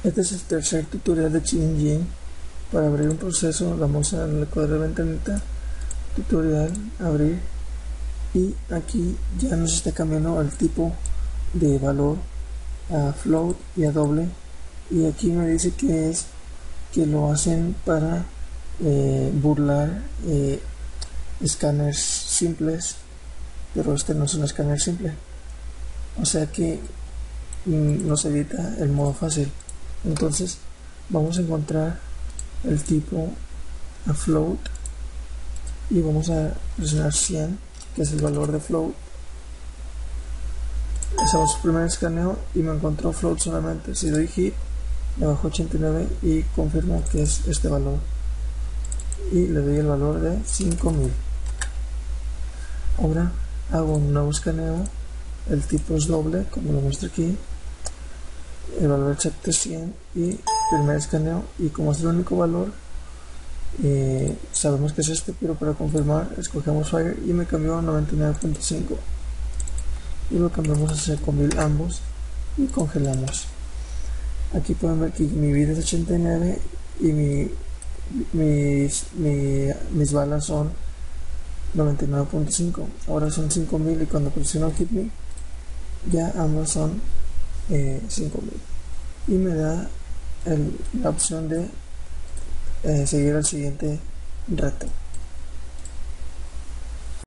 Este es el tercer tutorial de ChiEngine. Para abrir un proceso damos al cuadro de ventanita, tutorial, abrir, y aquí ya nos está cambiando el tipo de valor a float y a doble, y aquí me dice que lo hacen para burlar escáneres simples, pero este no es un escáner simple, o sea que nos evita el modo fácil. Entonces vamos a encontrar el tipo a float y vamos a presionar 100, que es el valor de float. Hacemos el primer escaneo y me encontró float solamente. Si doy hit le bajo 89 y confirmo que es este valor y le doy el valor de 5000. Ahora hago un nuevo escaneo, el tipo es doble como lo muestro aquí, el valor exacto es 100 y primer escaneo, y como es el único valor sabemos que es este, pero para confirmar escogemos Fire y me cambió a 99.5 y lo cambiamos a 5000 ambos y congelamos. Aquí pueden ver que mi vida es 89 y mis balas son 99.5. Ahora son 5000 y cuando presiono Hit Me ya ambos son 5000 y me da la opción de seguir al siguiente reto.